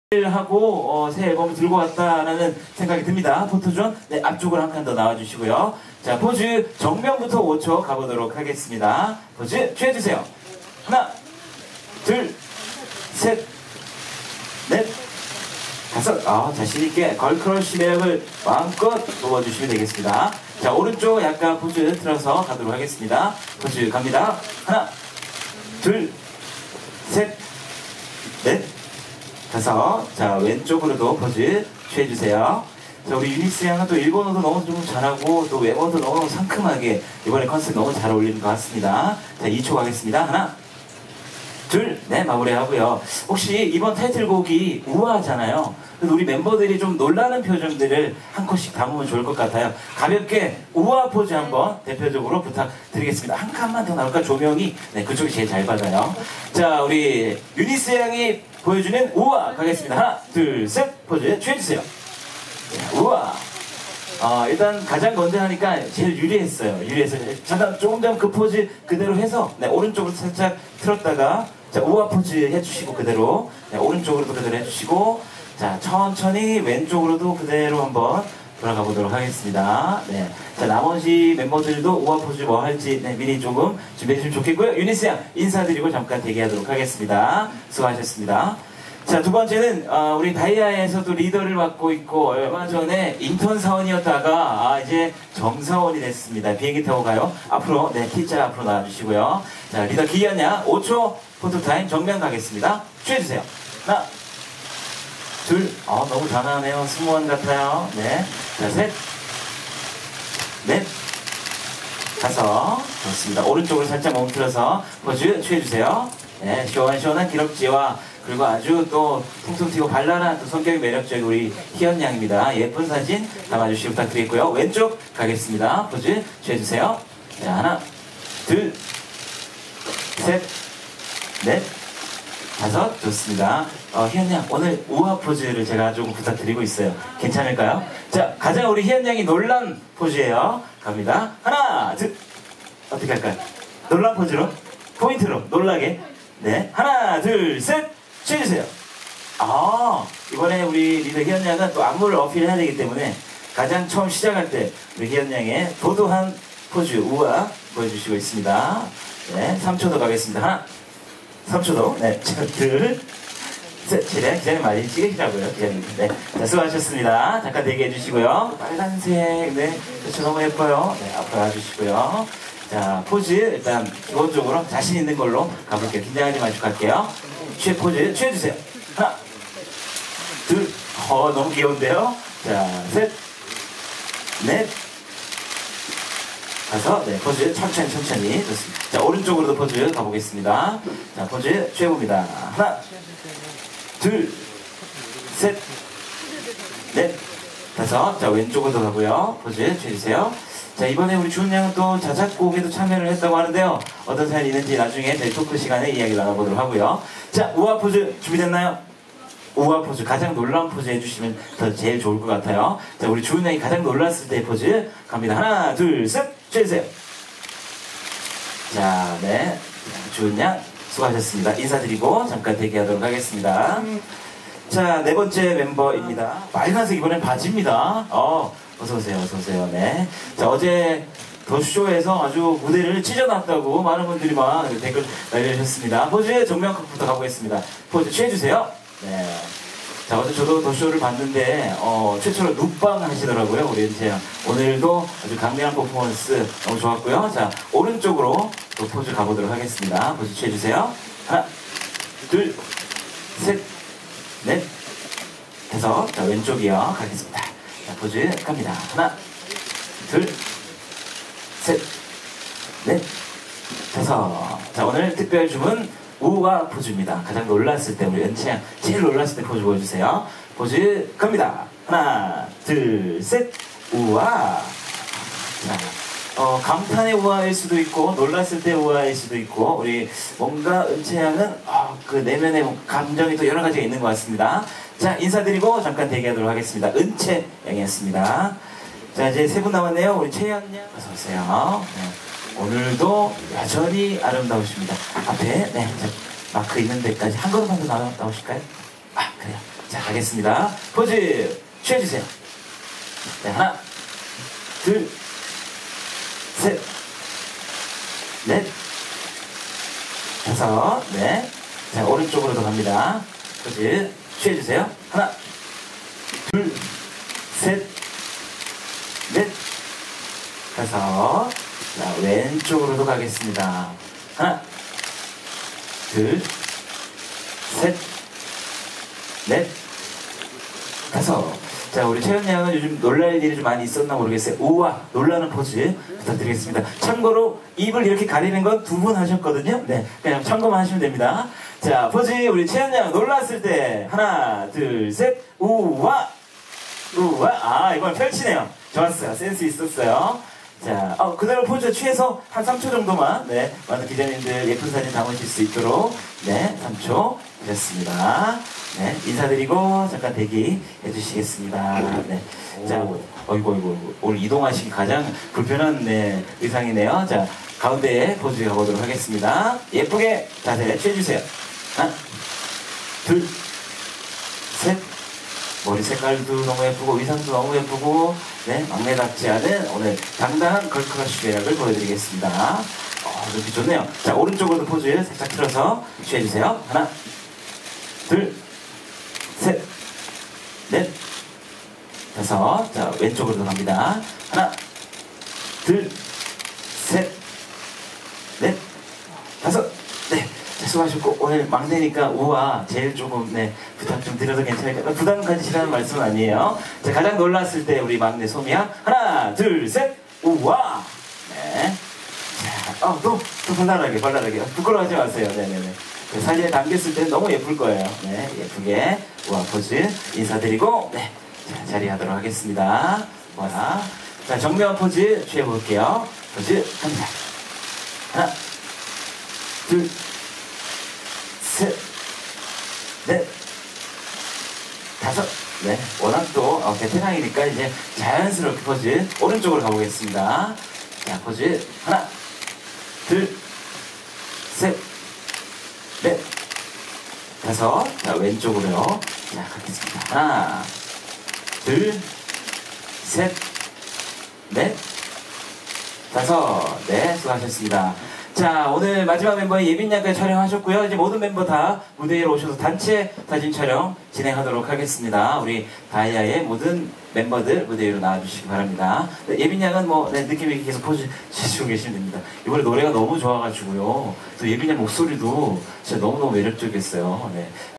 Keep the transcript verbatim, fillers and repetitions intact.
하고 어, 새 앨범을 들고 왔다라는 생각이 듭니다. 포토존 네, 앞쪽으로 한 칸 더 나와주시고요. 자, 포즈 정면부터 오 초 가보도록 하겠습니다. 포즈 취해주세요. 하나, 둘, 셋, 넷, 다섯. 아, 자신있게 걸크러쉬 매력을 마음껏 뽑아주시면 되겠습니다. 자, 오른쪽 약간 포즈 틀어서 가도록 하겠습니다. 포즈 갑니다. 하나, 둘, 셋, 넷, 다섯. 자, 왼쪽으로도 포즈 취해주세요. 자, 우리 유니스 양은 또 일본어도 너무 좀 잘하고 또 외모도 너무 상큼하게 이번에 컨셉 너무 잘 어울리는 것 같습니다. 자, 이 초 가겠습니다. 하나, 둘, 네, 마무리하고요. 혹시 이번 타이틀곡이 우아하잖아요. 그래서 우리 멤버들이 좀 놀라는 표정들을 한 컷씩 담으면 좋을 것 같아요. 가볍게 우아 포즈 한번 대표적으로 부탁드리겠습니다. 한 칸만 더 나올까? 조명이 네, 그쪽이 제일 잘 받아요. 자, 우리 유니스 양이 보여주는 우아 가겠습니다. 하나, 둘, 셋, 포즈 취해주세요. 자, 우아. 어, 일단 가장 먼저 하니까 제일 유리했어요. 유리해서 잠깐 조금 전 그 포즈 그대로 해서 네, 오른쪽으로 살짝 틀었다가 자, 우아 포즈 해주시고 그대로 네, 오른쪽으로도 그대로 해주시고 자, 천천히 왼쪽으로도 그대로 한번 돌아가 보도록 하겠습니다. 네. 자, 나머지 멤버들도 우아 포즈 뭐 할지 네, 미리 조금 준비해 주시면 좋겠고요. 유니스 양 인사드리고 잠깐 대기하도록 하겠습니다. 수고하셨습니다. 자, 두 번째는 어, 우리 다이아에서도 리더를 맡고 있고 얼마 전에 인턴 사원이었다가 아, 이제 정사원이 됐습니다. 비행기 타고 가요. 앞으로 네, T자 앞으로 나와주시고요. 자, 리더 기현 양 오 초 포토타임 정면 가겠습니다. 취해주세요. 하나, 둘, 어, 너무 잘하네요. 승무원 같아요. 네, 자, 셋, 넷, 다섯. 좋습니다. 오른쪽으로 살짝 멈춰서 포즈 취해주세요. 네, 시원시원한 기럭지와 그리고 아주 또 통통 튀고 발랄한 또 성격이 매력적인 우리 희연 양입니다. 예쁜 사진 담아주시기 부탁드리고요. 왼쪽 가겠습니다. 포즈 취해주세요. 자, 하나, 둘, 셋, 넷, 다섯. 좋습니다. 어, 희연 양 오늘 우아 포즈를 제가 조금 부탁드리고 있어요. 괜찮을까요? 자, 가장 우리 희연 양이 놀란 포즈예요. 갑니다. 하나, 둘. 어떻게 할까요? 놀란 포즈로 포인트로 놀라게. 네, 하나, 둘, 셋. 취해주세요. 아, 이번에 우리 리더 희연 양은 또 안무를 어필해야 되기 때문에 가장 처음 시작할 때 우리 희연 양의 도도한 포즈 우아 보여주시고 있습니다. 네, 삼 초 더 가겠습니다. 하나, 삼 초 더. 네, 둘, 셋. 기자님, 기자님 많이 찍으시라고요. 기자님. 네, 자, 수고하셨습니다. 잠깐 대기해 주시고요. 빨간색, 네, 그렇죠. 너무 예뻐요. 네, 앞으로 와주시고요. 자, 포즈 일단 기본적으로 자신 있는 걸로 가볼게요. 긴장하지 마시고 갈게요. 취해 포즈 취해주세요. 하나, 둘, 어 너무 귀여운데요. 자, 셋, 넷, 다섯. 네, 포즈 천천히 천천히 좋습니다. 자, 오른쪽으로도 포즈 가보겠습니다. 자, 포즈 취해봅니다. 하나, 둘, 셋, 넷, 다섯. 자, 왼쪽으로도 가고요. 포즈 취해주세요. 자, 이번에 우리 주은 양은 또 자작곡에도 참여를 했다고 하는데요. 어떤 사연이 있는지 나중에 저희 토크 시간에 이야기 나눠보도록 하고요. 자, 우아 포즈 준비됐나요? 우아 포즈 가장 놀라운 포즈 해주시면 더 제일 좋을 것 같아요. 자, 우리 주은 양이 가장 놀랐을 때 포즈 갑니다. 하나, 둘, 셋, 취해주세요. 자, 네, 주은 양 수고하셨습니다. 인사드리고 잠깐 대기하도록 하겠습니다. 자, 네 번째 멤버입니다. 빨간색 이번엔 바지입니다. 어. 어서오세요, 어서오세요. 네. 자, 어제 더쇼에서 아주 무대를 찢어놨다고 많은 분들이 막 댓글 날려주셨습니다. 포즈 정면부터 가보겠습니다. 포즈 취해주세요. 네. 자, 어제 저도 더쇼를 봤는데, 어, 최초로 눕방 하시더라고요, 우리 은채 양. 오늘도 아주 강렬한 퍼포먼스 너무 좋았고요. 자, 오른쪽으로 또 포즈 가보도록 하겠습니다. 포즈 취해주세요. 하나, 둘, 셋, 넷, 다섯. 자, 왼쪽이요. 가겠습니다. 자, 포즈 갑니다. 하나, 둘, 셋, 넷, 다섯. 자, 오늘 특별 주문 우아 포즈입니다. 가장 놀랐을 때 우리 은채 양 제일 놀랐을 때 포즈 보여주세요. 포즈 갑니다. 하나, 둘, 셋, 우아. 자, 어, 감탄의 우아일 수도 있고 놀랐을 때 우아일 수도 있고 우리 뭔가 은채 양은 어, 그 내면의 감정이 또 여러 가지가 있는 것 같습니다. 자, 인사드리고 잠깐 대기하도록 하겠습니다. 은채 양이었습니다. 자, 이제 세 분 남았네요. 우리 채연 양 어서오세요. 네, 오늘도 여전히 아름다우십니다. 앞에 네, 마크 있는 데까지 한 걸음만 더 나오실까요? 아, 그래요. 자, 가겠습니다. 포즈 취해주세요. 네, 하나, 둘, 셋, 넷, 다섯, 네. 자, 오른쪽으로도 갑니다. 포즈 취해주세요. 하나, 둘, 셋, 넷, 다섯. 자, 왼쪽으로도 가겠습니다. 하나, 둘, 셋, 넷, 다섯. 자, 우리 채연 양은 요즘 놀랄 일이 좀 많이 있었나 모르겠어요. 우와, 놀라는 포즈 부탁드리겠습니다. 참고로 입을 이렇게 가리는 건 두 분 하셨거든요. 네, 그냥 참고만 하시면 됩니다. 자, 포즈 우리 채연 양 놀랐을 때 하나, 둘, 셋, 우와, 우와. 아, 이건 펼치네요. 좋았어요. 센스 있었어요. 자, 어, 그대로 포즈 취해서 한 삼 초 정도만, 네, 많은 기자님들 예쁜 사진 담으실 수 있도록, 네, 삼 초 드렸습니다. 네, 인사드리고 잠깐 대기 해주시겠습니다. 네, 자, 어이구, 어이구, 오늘 이동하시기 가장 불편한, 네, 의상이네요. 자, 가운데에 포즈 가보도록 하겠습니다. 예쁘게 자세 취해주세요. 하나, 둘, 셋. 머리 색깔도 너무 예쁘고 의상도 너무 예쁘고, 네, 막내답지 않은 오늘 당당한 걸크러쉬 매력을 보여드리겠습니다. 어, 이렇게 좋네요. 자, 오른쪽으로도 포즈 살짝 틀어서 취해주세요. 하나, 둘, 셋, 넷, 다섯. 자, 왼쪽으로도 갑니다. 하나, 둘, 셋, 넷, 다섯. 네. 수고하셨고, 오늘 막내니까 우와 제일 조금, 네, 부탁 좀 드려도 괜찮을까요? 부담 가지시라는 말씀은 아니에요. 자, 가장 놀랐을 때 우리 막내 소미야 하나, 둘, 셋, 우와. 네. 자, 어, 또, 또 발랄하게 발랄하게 부끄러워하지 마세요. 네네네. 네, 사진에 담겼을 때는 너무 예쁠 거예요. 네, 예쁘게 우와 포즈 인사드리고, 네, 자, 자리하도록 하겠습니다. 우와. 자, 정면 포즈 취해볼게요. 포즈 갑니다. 하나, 둘, 셋, 넷, 다섯. 네, 워낙 또 어, 베테랑이니까 이제 자연스럽게 포즈 오른쪽으로 가보겠습니다. 자, 포즈 하나, 둘, 셋, 넷, 다섯. 자, 왼쪽으로요. 자, 가겠습니다. 하나, 둘, 셋, 넷, 다섯. 네, 수고하셨습니다. 자, 오늘 마지막 멤버의 예빈 양까지 촬영하셨고요. 이제 모든 멤버 다 무대 위로 오셔서 단체 사진 촬영 진행하도록 하겠습니다. 우리 다이아의 모든 멤버들 무대 위로 나와주시기 바랍니다. 네, 예빈 양은 뭐, 네, 느낌 있게 계속 포즈 주시고 계시면 됩니다. 이번에 노래가 너무 좋아가지고요. 또 예빈 양 목소리도 진짜 너무너무 매력적이었어요. 네.